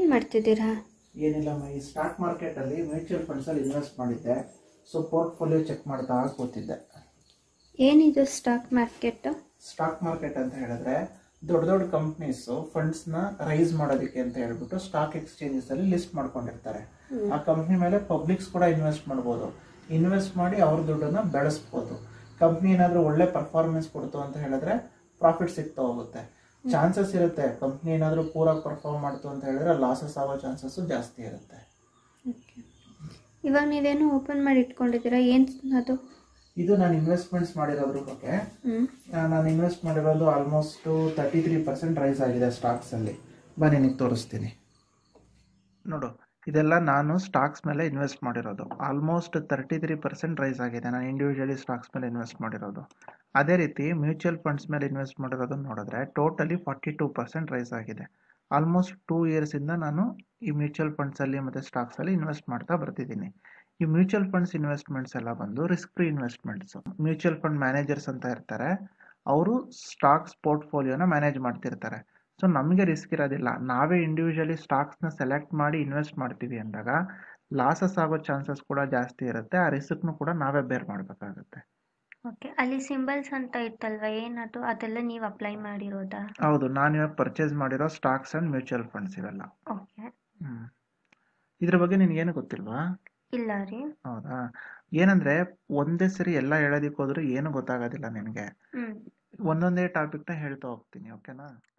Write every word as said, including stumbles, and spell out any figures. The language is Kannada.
ಮಾಡ್ತಿದ್ದೀರಾ? ಏನಿಲ್ಲಮ್ಮ, ಈ ಸ್ಟಾಕ್ ಮಾರ್ಕೆಟ್ ಅಲ್ಲಿ ಮ್ಯೂಚುವಲ್ ಫಂಡ್ಸ್ ಅಲ್ಲಿ ಇನ್ವೆಸ್ಟ್ ಮಾಡಿದ್ದೆ. ಸೊ ಪೋರ್ಟ್ಫೋಲಿಯೋ ಚೆಕ್ ಮಾಡ್ತಾ ಕೂತಿದ್ದೆ. ಏನಿದು ಸ್ಟಾಕ್ ಮಾರ್ಕೆಟ್? ಸ್ಟಾಕ್ ಮಾರ್ಕೆಟ್ ಅಂತ ಹೇಳಿದ್ರೆ ದೊಡ್ಡ ದೊಡ್ಡ ಕಂಪ್ನೀಸ್ ಫಂಡ್ಸ್ ನ ರೈಸ್ ಮಾಡೋದಕ್ಕೆ ಅಂತ ಹೇಳ್ಬಿಟ್ಟು ಸ್ಟಾಕ್ ಎಕ್ಸ್ಚೇಂಜಸ್ ಅಲ್ಲಿ ಲಿಸ್ಟ್ ಮಾಡ್ಕೊಂಡಿರ್ತಾರೆ. ಆ ಕಂಪ್ನಿ ಮೇಲೆ ಪಬ್ಲಿಕ್ಸ್ ಕೂಡ ಇನ್ವೆಸ್ಟ್ ಮಾಡ್ಬೋದು. ಇನ್ವೆಸ್ಟ್ ಮಾಡಿ ಅವ್ರ ದುಡ್ಡನ್ನ ಬೆಳೆಸ್ಬೋದು. ಕಂಪ್ನಿ ಏನಾದ್ರೂ ಒಳ್ಳೆ ಪರ್ಫಾರ್ಮೆನ್ಸ್ ಕೊಡ್ತು ಅಂತ ಹೇಳಿದ್ರೆ ಪ್ರಾಫಿಟ್ ಸಿಗ್ತಾ ಹೋಗುತ್ತೆ. ಚಾನ್ಸಸ್ ಇರುತ್ತೆ, ಕಂಪ್ನಿ ಏನಾದ್ರೂ ಪೂರಾಗಿ ಪರ್ಫಾರ್ಮ್ ಮಾಡ್ತು ಅಂತ ಹೇಳಿದ್ರೆ ಲಾಸಸ್ ಆಗೋ ಚಾನ್ಸಸ್ ಜಾಸ್ತಿ ಇರುತ್ತೆ. ಇವಾಗ ನೀವೇನು ಓಪನ್ ಮಾಡಿ ಇಟ್ಕೊಂಡಿದ್ದೀರಾ? ಏನ್ ಅದು? ಇದು ನಾನು ಇನ್ವೆಸ್ಟ್ಮೆಂಟ್ಸ್ ಮಾಡಿರೋದ್ರ ಬಗ್ಗೆ. ನಾನು ಇನ್ವೆಸ್ಟ್ ಮಾಡಿರೋದು almost thirty three percent rise ಆಗಿದೆ ಸ್ಟಾಕ್ಸ್ ಅಲ್ಲಿ. ಬನ್ನಿ ನಿಮಗೆ ತೋರಿಸ್ತೀನಿ. ನೋಡು, ಇದೆಲ್ಲ ನಾನು ಸ್ಟಾಕ್ಸ್ ಮೇಲೆ ಇನ್ವೆಸ್ಟ್ ಮಾಡಿರೋದು. Almost thirty three percent rise ಆಗಿದೆ ನಾನು ಇಂಡಿವಿಜುವಲಿ ಸ್ಟಾಕ್ಸ್ ಮೇಲೆ ಇನ್ವೆಸ್ಟ್ ಮಾಡಿರೋದು. ಅದೇ ರೀತಿ ಮ್ಯೂಚುವಲ್ ಫಂಡ್ಸ್ ಮೇಲೆ ಇನ್ವೆಸ್ಟ್ ಮಾಡಿರೋದನ್ನ ನೋಡಿದ್ರೆ totally forty two percent rise ಆಗಿದೆ. ಆಲ್ಮೋಸ್ಟ್ ಟೂ ಇಯರ್ಸ್ ಇಂದ ನಾನು ಈ ಮ್ಯೂಚುವಲ್ ಫಂಡ್ಸ್ ಅಲ್ಲಿ ಮತ್ತೆ ಸ್ಟಾಕ್ಸ್ ಅಲ್ಲಿ ಇನ್ವೆಸ್ಟ್ ಮಾಡ್ತಾ ಬರ್ತಿದ್ದೀನಿ. ಈ ಮ್ಯೂಚುವಲ್ ಫಂಡ್ಸ್ ಇನ್ವೆಸ್ಟ್ಮೆಂಟ್ಸ್ ಎಲ್ಲ ಬಂದು risk free investments. Mutual fund managers ಅಂತ ಇರ್ತಾರೆ, ಅವರು ಸ್ಟಾಕ್ಸ್ ಪೋರ್ಟ್ಫೋಲಿಯೋನ ಮ್ಯಾನೇಜ್ ಮಾಡ್ತಿರ್ತಾರೆ. ಸೊ ನಮಗೆ ರಿಸ್ಕ್ ಇರೋದಿಲ್ಲ. ನಾವೇ ಇಂಡಿವಿಜುವಲಿ ಸ್ಟಾಕ್ಸ್ನ ಸೆಲೆಕ್ಟ್ ಮಾಡಿ ಇನ್ವೆಸ್ಟ್ ಮಾಡ್ತೀವಿ ಅಂದಾಗ ಲಾಸಸ್ ಆಗೋ ಚಾನ್ಸಸ್ ಕೂಡ ಜಾಸ್ತಿ ಇರುತ್ತೆ. ಆ ರಿಸ್ಕ್ನು ಕೂಡ ನಾವೇ ಬೇರ್ ಮಾಡಬೇಕಾಗುತ್ತೆ. ಓಕೆ, ಅಲ್ಲಿ ಸಿಂಬಲ್ಸ್ ಅಂತ ಇತ್ತಲ್ವಾ, ಏನದು? ಅದೆಲ್ಲ ನೀವು ಅಪ್ಲೈ ಮಾಡಿರೋದಾ? ಹೌದು, ನಾನು ಇವಾಗ ಪರ್ಚೇಸ್ ಮಾಡಿರೋ ಸ್ಟಾಕ್ಸ್ ಅಂಡ್ ಮ್ಯೂಚುವಲ್ ಫಂಡ್ಸ್ ಇವೆಲ್ಲ. ಓಕೆ. ಹ್ಮ್ ಇದ್ರ ಬಗ್ಗೆ ನಿನ್ಗೇನು ಗೊತ್ತಿಲ್ವಾ? ಇಲ್ಲ ರೀ. ಹೌದಾ? ಏನಂದ್ರೆ ಒಂದೇ ಸರಿ ಎಲ್ಲ ಹೇಳೋದಿಕ್ ಹೋದ್ರು ಏನು ಗೊತ್ತಾಗೋದಿಲ್ಲ ನಿನಗೆ. ಹ್ಮ್ ಒಂದೊಂದೇ ಟಾಪಿಕ್ನ ಹೇಳ್ತಾ ಹೋಗ್ತೀನಿ, ಓಕೆನಾ?